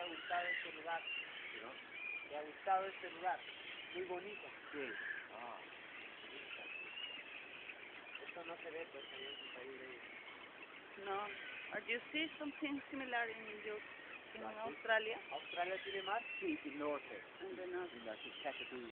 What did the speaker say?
gustado este lugar. ¿No? Le ha gustado este lugar. Muy bonito. Sí. Ah. Esto no se ve pues allá en su país de ellos. No. Do you see something similar in Australia? ¿Australia tiene mar? Sí, el norte. In the north. En la Kakadu.